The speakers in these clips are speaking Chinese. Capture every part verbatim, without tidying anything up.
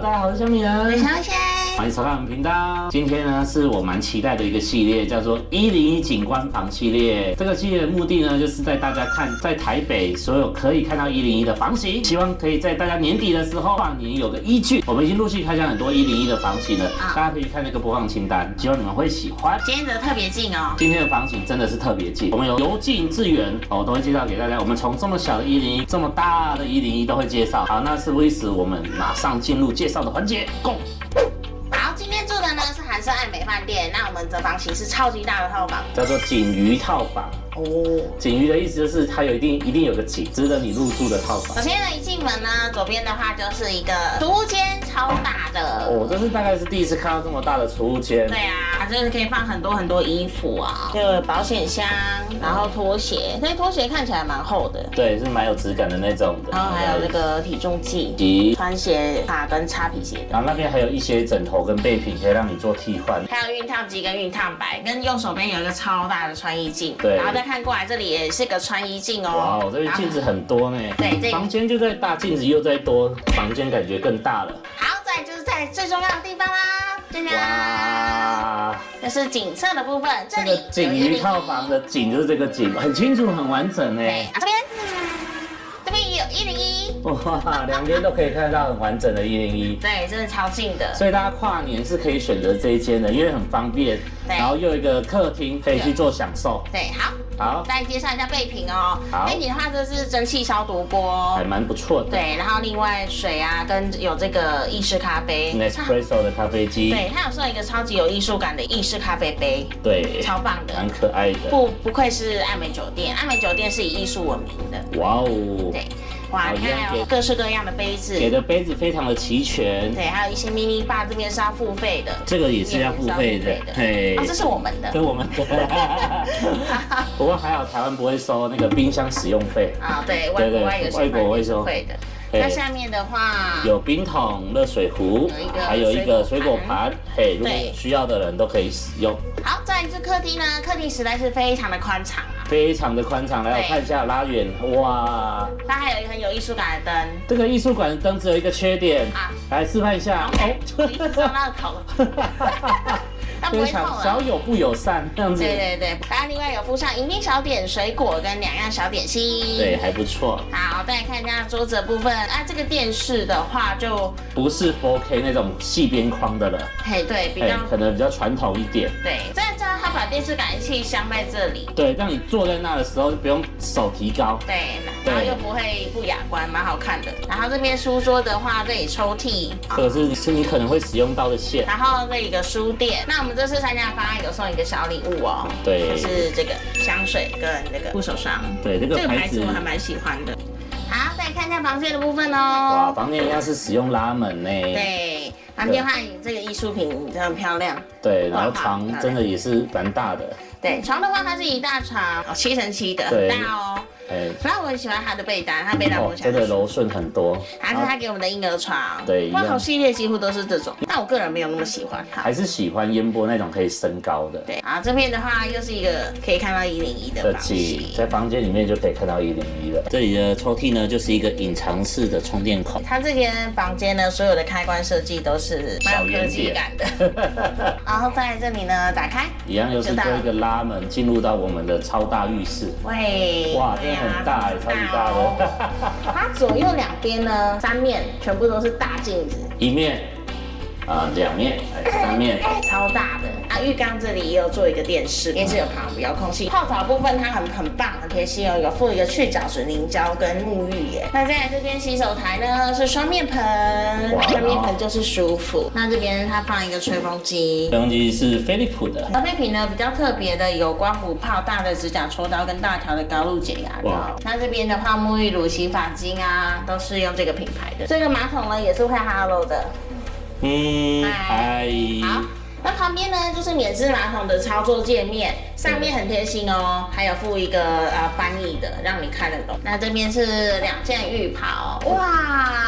大家好，我是小米人， 我是小仙， 欢迎收看我们频道。今天呢，是我蛮期待的一个系列，叫做一零一景观房系列。这个系列的目的呢，就是带大家看在台北所有可以看到一零一的房型，希望可以在大家年底的时候，跨年有个依据。我们已经陆续开箱很多一零一的房型了，啊、大家可以看那个播放清单，希望你们会喜欢。 今天的特别近哦， 今天的房型真的是特别近，我们有由近至远哦，都会介绍给大家。我们从这么小的一零一，这么大的一零一都会介绍。好，那事不宜迟，我们马上进入介绍的环节 ，Go。 好，今天住的呢是韩舍爱美饭店，那我们的房型是超级大的套房， 叫做锦鱼套房。哦，锦鱼的意思就是它有一定一定有个景，值得你入住的套房。 首先呢，一进门呢，左边的话就是一个储物间，超大的。 哦，这是大概是第一次看到这么大的储物间。 对啊，它就是可以放很多很多衣服啊，就保险箱，然后拖鞋，所以拖鞋看起来蛮厚的。 对，是蛮有质感的那种的。 然后还有这个体重计、穿鞋卡跟擦皮鞋的。 然后那边还有一些枕头跟备品可以让你做替换。 还有熨烫机跟熨烫板，跟右手边有一个超大的穿衣镜。 对， 然后再看过来，这里也是个穿衣镜哦。 哇，这边镜子很多呢。 对，这房间就在大，镜子又在多，房间感觉更大了。 好，再就是在最重要的地方啦，这样。 哇， 这是景色的部分，这里锦鱼套房的景就是这个景，很清楚，很完整呢。 对，啊、这边这边也有一零一。 哇，两边都可以看到很完整的一零一。 对，真的超近的。 所以大家跨年是可以选择这一间的，因为很方便，然后又有一个客厅可以去做享受。 对，好。 好， 再介绍一下备品哦。 好， 备品的话，这是蒸汽消毒锅， 还蛮不错的。 对，然后另外水啊，跟有这个意式咖啡 ，Nespresso 的咖啡机。 对，它有送一个超级有艺术感的意式咖啡杯。 对， 超棒的， 蛮可爱的。 不不愧是爱美酒店，爱美酒店是以艺术闻名的。 哇哦。 对。哇，你看还有各式各样的杯子， 给的杯子非常的齐全。 对，还有一些 mini bar， 这边是要付费的， 这个也是要付费的。 嘿，哦，这是我们的， 这是我们的。不过还好，台湾不会收那个冰箱使用费。 啊，对，外国外有些外国会收费的。那下面的话有冰桶、热水壶，还有一个水果盘，嘿，如果需要的人都可以使用。 好，再来是客厅呢，客厅实在是非常的宽敞啊， 非常的宽敞。来，我看一下，拉远，哇！ 它还有一个很有艺术感的灯。 这个艺术感的灯只有一个缺点啊，来示范一下。 哦，一直撞到头。 非常小友不友善这样子。 对对对，然后另外有附上迎宾小点、水果跟两样小点心。 对，还不错。 好，再来看一下桌子的部分。啊，这个电视的话就不是 四 K 那种细边框的了。 嘿，对，比较可能比较传统一点。 对，再加上它把电视感应器镶在这里。 对，让你坐在那的时候就不用手提高。 对，然后又不会不雅观，蛮好看的。然后这边书桌的话，这里抽屉， 这个是是你可能会使用到的线。 然后这里一个书垫。那我们这次参加方案有送一个小礼物哦， 对， 就是这个香水跟那个护手霜。 对，这个这个牌子我还蛮喜欢的。好，再来看一下房间的部分哦。 哇，房间一样是使用拉门呢。 对，房间的话，你这个艺术品很漂亮。 对，然后床真的也是蛮大的。 对，床的话它是一大床，哦，七乘七的，很大哦。哎，然后我很喜欢它的被单，它被单摸起来真的柔顺很多。 还是它给我们的婴儿床， 对， 万豪系列几乎都是这种，但我个人没有那么喜欢它， 还是喜欢烟波那种可以升高的。 对，啊，这边的话又是一个可以看到一零一的房型， 在房间里面就可以看到一零一了。这里的抽屉呢，就是一个隐藏式的充电口。 它这间房间呢，所有的开关设计都是蛮有科技感的。然后在这里呢，打开， 一样又是做一个拉门，进入到我们的超大浴室。 喂， 哇，真的很大哎，超级大的。 它左右两边呢，三面全部都是大镜子， 一面。啊，两面，哎，三面， 超大的啊！浴缸这里也有做一个电视，电视有旁遥控器。泡澡部分它很很棒，很贴心哦，有附一个去角水凝胶跟沐浴耶。那再来这边洗手台呢是双面盆，双面盆就是舒服。那这边它放一个吹风机， 吹风机是飞利浦的。 消费品呢比较特别的有刮胡泡、大的指甲戳刀跟大条的高露洁牙膏。那这边的话，沐浴乳、洗发精啊都是用这个品牌的。这个马桶呢也是会 Hello 的。 嗯，嗨， 好，那旁边呢就是免治马桶的操作界面，上面很贴心哦，还有附一个呃翻译的，让你看得懂。那这边是两件浴袍，哇，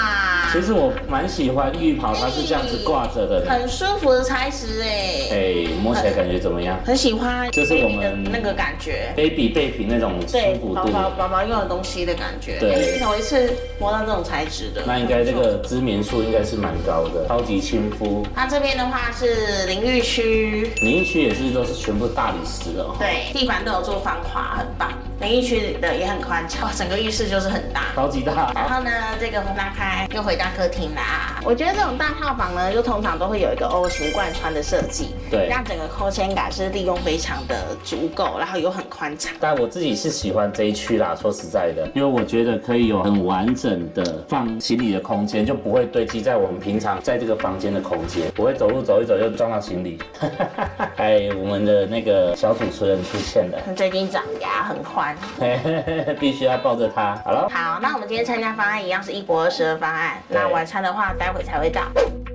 其实我蛮喜欢浴袍，它是这样子挂着的， 很舒服的材质哎。 哎，摸起来感觉怎么样？ 很喜欢， 就是我们那个感觉 ，baby 备品那种舒服度， 宝宝宝宝用的东西的感觉。 对， 头一次摸到这种材质的， 那应该这个知名数应该是蛮高的，超级亲肤。 它这边的话是淋浴区， 淋浴区也是都是全部大理石的哦。 对，地板都有做防滑，很棒。淋浴区的也很宽敞，整个浴室就是很大， 超级大。 然后呢，这个拉开又回到客厅啦。我觉得这种大套房呢，就通常都会有一个 O 型贯穿的设计， 对， 让整个空间感是利用非常的足够，然后又很宽敞。 但我自己是喜欢这一区啦，说实在的，因为我觉得可以有很完整的放行李的空间，就不会堆积在我们平常在这个房间的空间，不会走路走一走就撞到行李。哎，我们的那个小主持人出现了， 最近长牙很宽， 必须要抱着它。好了， 好，那我们今天参加方案一样是一博二十二方案，那晚餐的话待会才会到。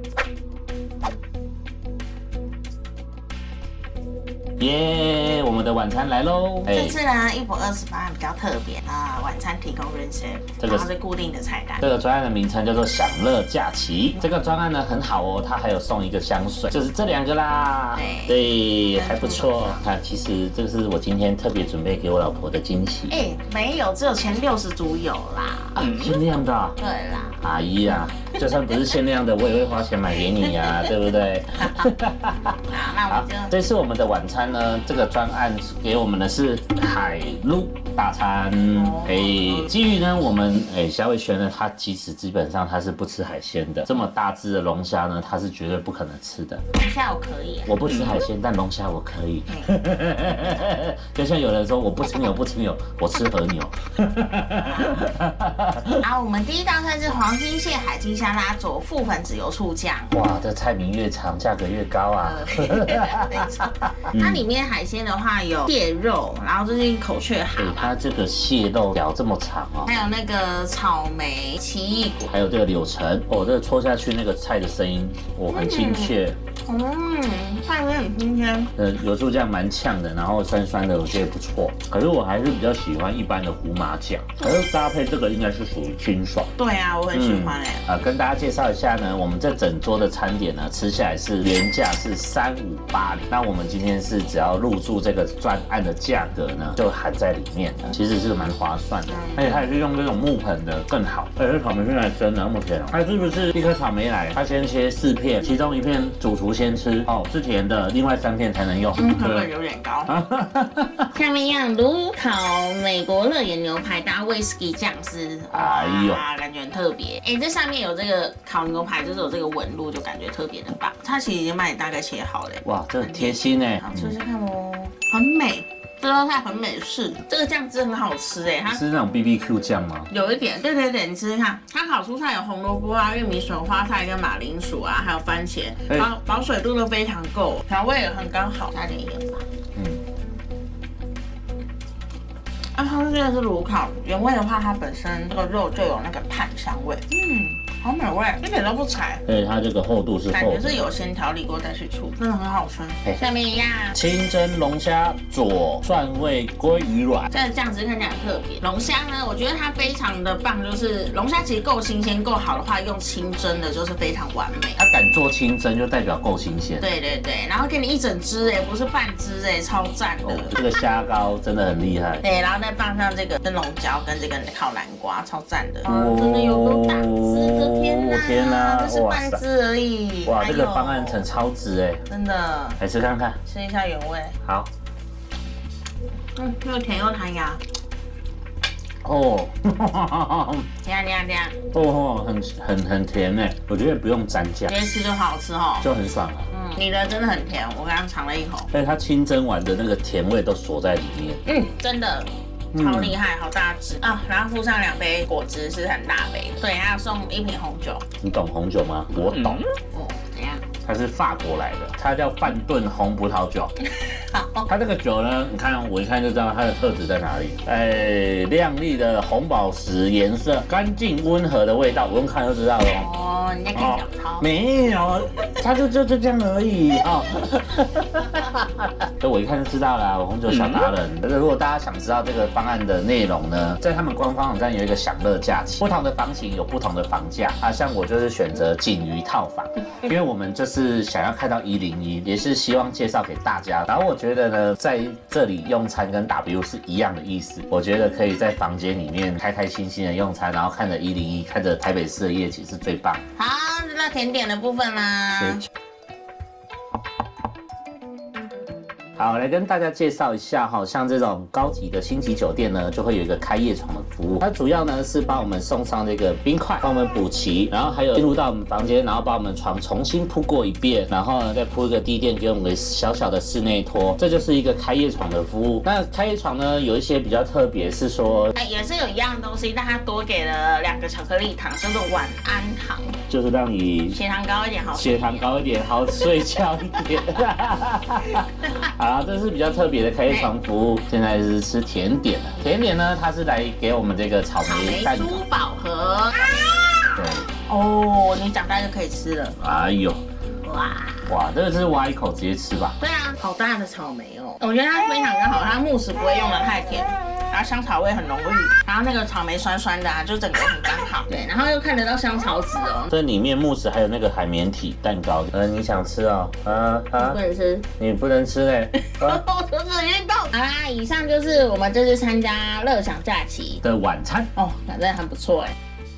耶， yeah, 我们的晚餐来喽！ 这次呢，一博二十方案比较特别啊，晚餐提供 room service，这个是固定的菜单。 这个专案的名称叫做享乐假期。这个专案呢很好哦，它还有送一个香水，就是这两个啦。对，还不错。看，其实这个是我今天特别准备给我老婆的惊喜。 哎，没有，只有前六十组有啦。 啊，限量的。 对啦。 阿姨呀，就算不是限量的，我也会花钱买给你呀，对不对？ 好，那我们就这次我们的晚餐呢，这个专案给我们的是海陆大餐。哎，基于呢，我们哎小伟轩呢，他其实基本上他是不吃海鲜的，这么大只的龙虾呢，他是绝对不可能吃的。 龙虾我可以， 我不吃海鲜，但龙虾我可以。就像有人说我不吃牛不吃牛，我吃和牛。 然后我们第一道菜是黄金蟹海金虾拉佐覆粉籽油醋酱。 哇，这菜名越长，价格越高啊！ 它里面海鲜的话有蟹肉，然后这是口雀蛤。 它这个蟹肉条这么长哦。 还有那个草莓奇异果， 还有这个柳橙。哦，这个戳下去那个菜的声音，我很亲切。 嗯，菜味很新鲜。 呃，油醋酱蛮呛的，然后酸酸的，我觉得不错。可是我还是比较喜欢一般的胡麻酱，可是搭配这个应该是属于清爽。 对啊，我很喜欢哎、 嗯。啊、呃，跟大家介绍一下呢，我们这整桌的餐点呢，吃下来是原价是三五八零，那我们今天是只要入住这个专案的价格呢，就含在里面的，其实是蛮划算的。嗯、而且它也是用这种木盆的更好。而且草莓现在真的那么甜哦，它是不是一颗草莓来，它先切四片，其中一片主厨先吃哦，是甜的，另外三片才能用。 嗯，成本有点高。下面一样炉烤美国乐眼牛排搭威士忌酱汁，哎呦，感觉很特别。哎，这上面有这个烤牛排，就是有这个纹路，就感觉特别的棒。它其实已经帮你大概切好了。 哇，这很贴心哎。 好，吃吃看哦，很美。这道菜很美式，这个酱汁很好吃哎，它是那种 B B Q 酱吗？ 有一点，对对对，你吃吃看，它烤蔬菜有红萝卜啊、玉米笋、花菜跟马铃薯啊，还有番茄，保保水度都非常够，调味也很刚好，加点盐吧。嗯。啊，它这个是炉烤，原味的话，它本身这个肉就有那个炭香味，嗯。好美味，一点都不柴。对， 它这个厚度是厚的， 感觉是有先调理过再去出，真的很好吃。下面一样， 清蒸龙虾佐蒜味鲑鱼卵。 这个酱汁看起来很特别。龙虾呢，我觉得它非常的棒，就是龙虾其实够新鲜、够好的话，用清蒸的就是非常完美。 它敢做清蒸，就代表够新鲜。 对对对，然后给你一整只哎，不是半只哎，超赞的。 哦、这个虾膏真的很厉害。 对，然后再放上这个灯笼椒跟这个烤南瓜，超赞的。哦，真的有够大只的。天哪，天哪，这是半只而已。 哇，这个方案成超值哎， 真的。 来吃看看， 吃一下原味。 好。 嗯，又甜又弹牙。 哦。 等下等下等下。 哦，很很很甜哎，我觉得不用蘸酱， 直接吃就好吃哦， 就很爽啊。 嗯，你的真的很甜，我刚刚尝了一口。 所以它清蒸完的那个甜味都锁在里面。 嗯，真的。超厉害，好大只啊！然后附上两杯果汁，是很大杯的。对，还有送一瓶红酒。 你懂红酒吗？我懂。 哦，怎样？ 它是法国来的，它叫范顿红葡萄酒。好，它这个酒呢，你看我一看就知道它的特质在哪里。哎，亮丽的红宝石颜色，干净温和的味道，不用看就知道了。 哦， 哦，人家看小抄。 没有，它就就就这样而已哦。这我一看就知道啦，我红酒小达人。可是如果大家想知道这个方案的内容呢，在他们官方网站有一个享乐假期，不同的房型有不同的房价啊。像我就是选择锦鱼套房，因为我们就是想要看到一零一，也是希望介绍给大家。然后我觉得呢，在这里用餐跟 W 是一样的意思，我觉得可以在房间里面开开心心的用餐，然后看着一零一，看着台北市的夜景是最棒。 好，那甜点的部分啦。 好，来跟大家介绍一下哈，像这种高级的星级酒店呢，就会有一个开夜床的服务。它主要呢是帮我们送上这个冰块，帮我们补齐，然后还有进入到我们房间，然后把我们床重新铺过一遍，然后呢再铺一个地垫给我们个小小的室内拖，这就是一个开夜床的服务。那开夜床呢有一些比较特别，是说， 哎，也是有一样东西，但它多给了两个巧克力糖，叫做晚安糖， 就是让你血糖高一点好， 血糖高一点，好睡觉一点。好，这是比较特别的开床服务。现在是吃甜点了，甜点呢，它是来给我们这个草莓蛋糕。 珠宝盒。 对。 哦，你长大就可以吃了。 哎呦， 哇哇，这个是挖一口直接吃吧？ 对啊，好大的草莓哦，我觉得它非常刚好，它慕斯不会用的太甜。然后香草味很浓郁，然后那个草莓酸酸的啊，就整个很刚好。对，然后又看得到香草籽哦。 这里面慕斯还有那个海绵体蛋糕，呃，你想吃哦？啊啊， 不能吃， 你不能吃嘞。 我肚子运动。好啦，以上就是我们这次参加乐享假期的晚餐哦，反正很不错哎。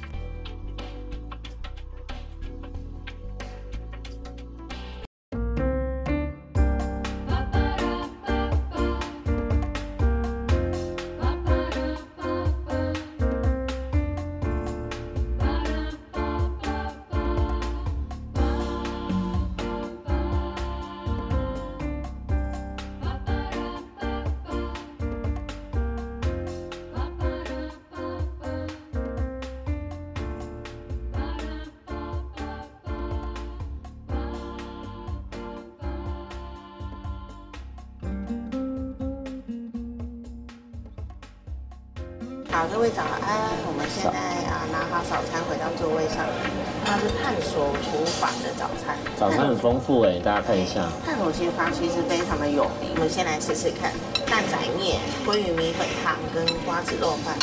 好，各位早安！我们现在啊拿好早餐回到座位上，它是探索厨房的早餐。 早餐很丰富哎，大家看一下。 探索厨房其实非常的有名，我们先来试试看蛋仔面、鲑鱼米粉汤跟瓜子肉饭。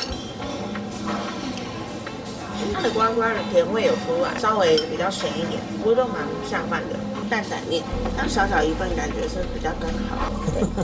它的瓜瓜的甜味有出来，稍微比较咸一点，不过都蛮下饭的。蛋仔面，那小小一份感觉是比较刚好。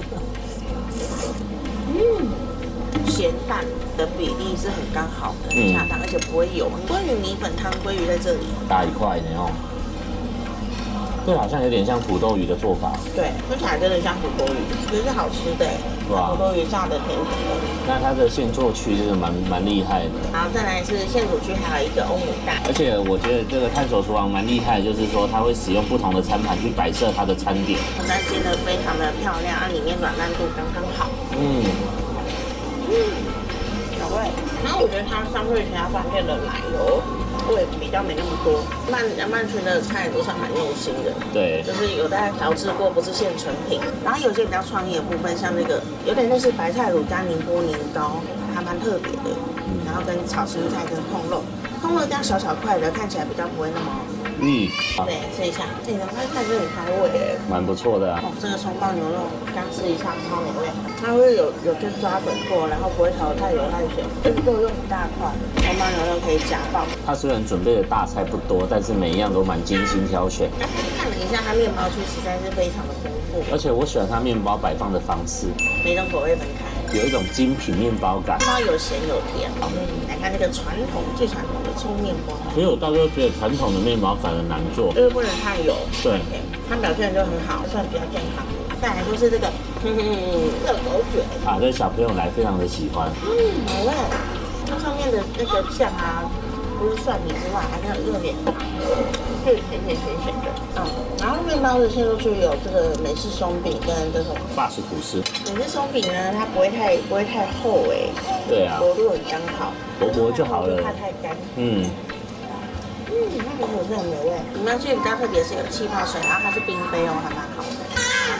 嗯。咸蛋的比例是很刚好的，很恰当，而且不会油。鲑鱼米粉汤，鲑鱼在这里大一块的哦，这好像有点像土豆鱼的做法。 对，吃起来真的像土豆鱼，觉得是好吃的。哇，土豆鱼炸的甜甜的。 那它的现做区真的蛮蛮厉害的。 然后再来是现煮区，还有一个欧姆蛋。 而且我觉得这个探索厨房蛮厉害的，就是说它会使用不同的餐盘去摆设它的餐点。 它煎的非常的漂亮，啊，里面软烂度刚刚好。嗯。嗯，有味。然后我觉得它相对于其他饭店的奶油味比较没那么多。曼曼群的菜都算蛮用心的，对，就是有大家调制过，不是现成品。然后有些比较创意的部分，像那个有点类似白菜卤加宁波年糕，还蛮特别的。嗯，然后跟炒青菜跟控肉，控肉这样小小块的，看起来比较不会那么。嗯，对，吃一下，这个它看着很开胃诶，蛮不错的啊。哦，这个松爆牛肉刚吃一下超美味，它会有有跟抓粉过，然后不会炒太油太咸，这个肉又很大块，松爆牛肉可以夹爆。它虽然准备的大菜不多，但是每一样都蛮精心挑选。看了一下，它面包区实在是非常的丰富，而且我喜欢它面包摆放的方式，每种口味分开。有一种精品面包感，它有咸有甜。嗯，来看这个传统最传统的粗面包。其实我到时候觉得传统的面包反而难做，就是不能太油。对，它表现就很好，算比较健康。再来就是这个，嗯，热狗卷啊，这小朋友来非常的喜欢。嗯，好味。它上面的那个酱啊，不是蒜米之外，还有热脸糖，是甜甜咸咸的。嗯，然后面包的馅入去有这个美式松饼跟这种法式吐司。美式松饼呢，它不会太不会太厚哎。对啊。薄度很刚好，薄薄就好了。不怕太干。嗯。嗯，那个吐司很美味。里面其实比较特别是有气泡水，然后它是冰杯哦，还蛮好的。那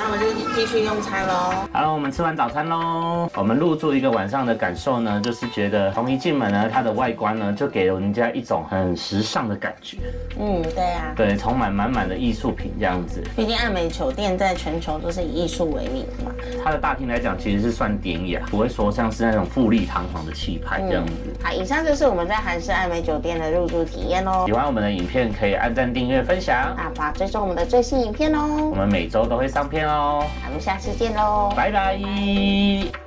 那我们就继续用餐喽。 好了，我们吃完早餐喽。我们入住一个晚上的感受呢，就是觉得从一进门呢，它的外观呢就给人家一种很时尚的感觉。 嗯，对啊， 对，充满满满的艺术品这样子。 毕竟爱美酒店在全球都是以艺术为名嘛。 它的大厅来讲，其实是算典雅，不会说像是那种富丽堂皇的气派这样子。 嗯、好，以上就是我们在韩式爱美酒店的入住体验哦。 喜欢我们的影片可以按赞、订阅、分享， 啊，把追踪我们的最新影片哦。 我们每周都会上片哦。 我们下次见喽， 拜拜。